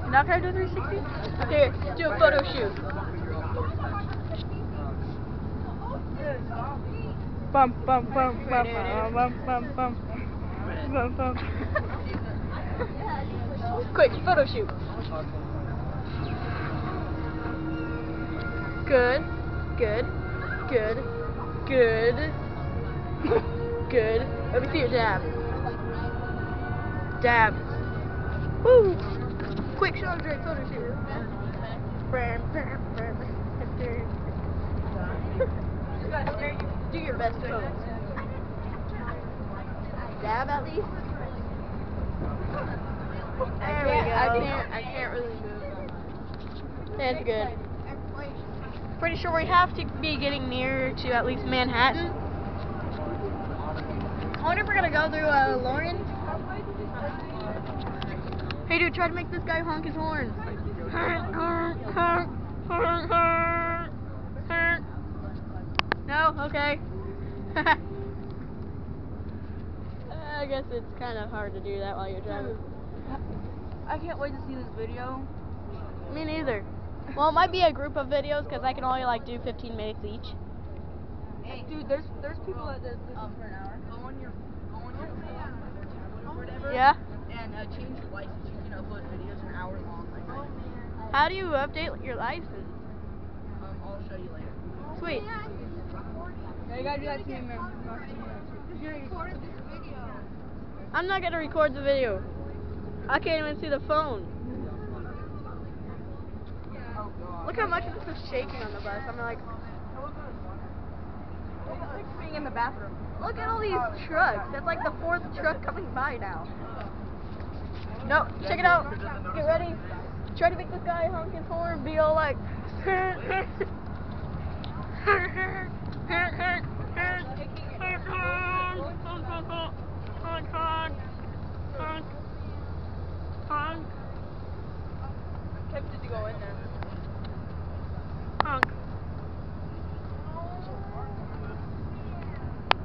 You're not gonna do 360? Here, do a photo shoot. Bum bum bum bum bum bum bum bum bum bum. Quick, photo shoot. Good, good, good, good, good. Let me see your dab. Dab. Woo! Quick, show Andre photo shoot. Do your best pose. Dab at least. There we go. I can't really move that much. That's good. Pretty sure we have to be getting near to at least Manhattan. I wonder if we're gonna go through Lawrence. Hey dude, try to make this guy honk his horn. No? Okay. I guess it's kind of hard to do that while you're driving. I can't wait to see this video. Me neither. Well, it might be a group of videos because I can only like do 15 minutes each. Hey, dude, there's people that does this for an hour. Go on your phone or whatever. Yeah. And change your license. You can upload videos an hour long. How do you update your license? I'll show you later. Sweet. Yeah, you gotta do that to me, man. I'm not gonna record the video. I can't even see the phone. Look how much this is shaking on the bus. I'm like, It's being in the bathroom. look at all these trucks. That's like the 4th truck coming by now. No, check it out. Get ready. Try to make this guy honk his horn, be all like.